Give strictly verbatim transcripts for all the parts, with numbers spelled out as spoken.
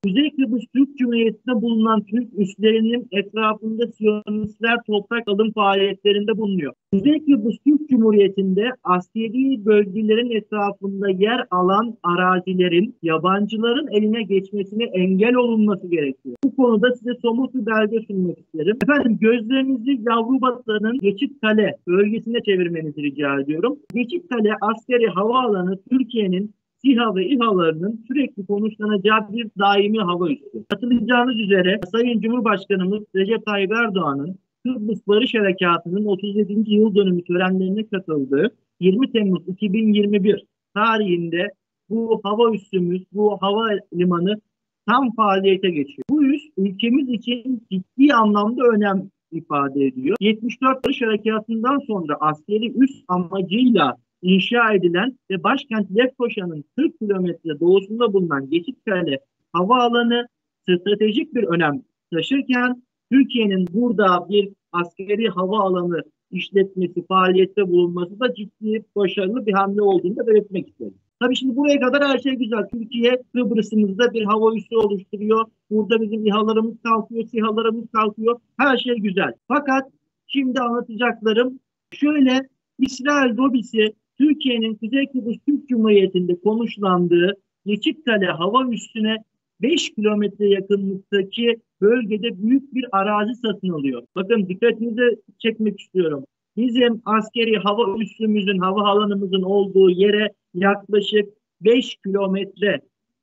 Kuzey Kıbrıs Türk Cumhuriyeti'nde bulunan Türk üslerinin etrafında Siyonistler toprak alım faaliyetlerinde bulunuyor. Kuzey Kıbrıs Türk Cumhuriyeti'nde askeri bölgelerin etrafında yer alan arazilerin yabancıların eline geçmesine engel olunması gerekiyor. Bu konuda size somut bir belge sunmak isterim. Efendim, gözlerinizi Yavrubatı'nın Geçitkale bölgesine çevirmenizi rica ediyorum. Geçitkale askeri havaalanı Türkiye'nin SİHA ve İHA'larının sürekli konuşlanacağı bir daimi hava üssü. Hatırlayacağınız üzere Sayın Cumhurbaşkanımız Recep Tayyip Erdoğan'ın Kıbrıs Barış Harekatı'nın otuz yedinci yıl dönümü törenlerine katıldığı yirmi Temmuz iki bin yirmi bir tarihinde bu hava üssümüz, bu hava limanı tam faaliyete geçiyor. Bu üs ülkemiz için ciddi anlamda önem ifade ediyor. yetmiş dört Barış Harekatı'ndan sonra askeri üs amacıyla inşa edilen ve başkent Lefkoşa'nın kırk kilometre doğusunda bulunan Geçitkale Havaalanı stratejik bir önem taşırken Türkiye'nin burada bir askeri havaalanı işletmesi, faaliyette bulunması da ciddi, başarılı bir hamle olduğunu da belirtmek isterim. Tabii şimdi buraya kadar her şey güzel. Türkiye Kıbrıs'ımızda bir hava üssü oluşturuyor. Burada bizim İHA'larımız kalkıyor, SİHA'larımız kalkıyor. Her şey güzel. Fakat şimdi anlatacaklarım şöyle: İsrail lobisi Türkiye'nin Kuzey Kıbrıs Türk Cumhuriyeti'nde konuşlandığı Geçitkale hava üssüne beş kilometre yakınlıktaki bölgede büyük bir arazi satın alıyor. Bakın, dikkatinizi çekmek istiyorum. Bizim askeri hava üssümüzün, hava alanımızın olduğu yere yaklaşık beş kilometre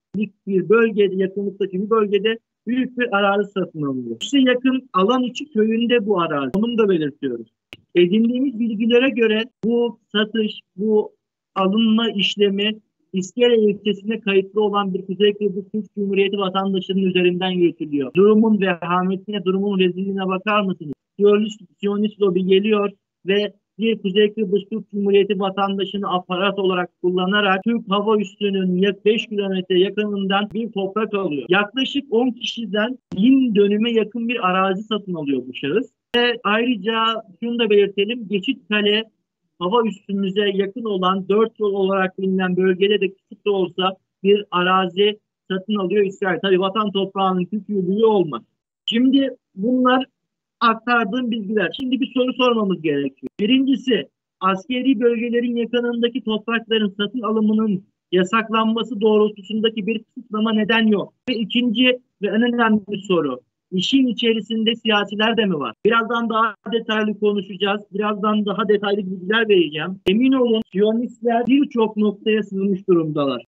bir bölgede, yakınlıktaki bir bölgede büyük bir arazi satın alıyor. İşte yakın alan içi köyünde bu arazi. Onu da belirtiyoruz. Edindiğimiz bilgilere göre bu satış, bu alınma işlemi İskele ilçesine kayıtlı olan bir Kuzey Kıbrıs Türk Cumhuriyeti vatandaşının üzerinden yürütülüyor. Durumun vehametine, durumun rezilliğine bakar mısınız? Siyonist, Siyonist lobi geliyor ve bir Kuzey Kıbrıs Türk Cumhuriyeti vatandaşını aparat olarak kullanarak Türk hava üssünün beş kilometre yakınından bir toprak alıyor. Yaklaşık on kişiden bin dönüme yakın bir arazi satın alıyor bu şahıs. Ve ayrıca şunu da belirtelim: Geçitkale hava üssümüze yakın olan dört yol olarak bilinen bölgede de küçük de olsa bir arazi satın alıyor İsrail. Tabii vatan toprağının küçüğü büyüğü olmaz. Şimdi bunlar aktardığım bilgiler. Şimdi bir soru sormamız gerekiyor. Birincisi, askeri bölgelerin yakınındaki toprakların satın alımının yasaklanması doğrultusundaki bir kısıtlama neden yok? Ve ikinci ve en önemli soru: İşin içerisinde siyasiler de mi var? Birazdan daha detaylı konuşacağız. Birazdan daha detaylı bilgiler vereceğim. Emin olun, Siyonistler birçok noktaya sızmış durumdalar.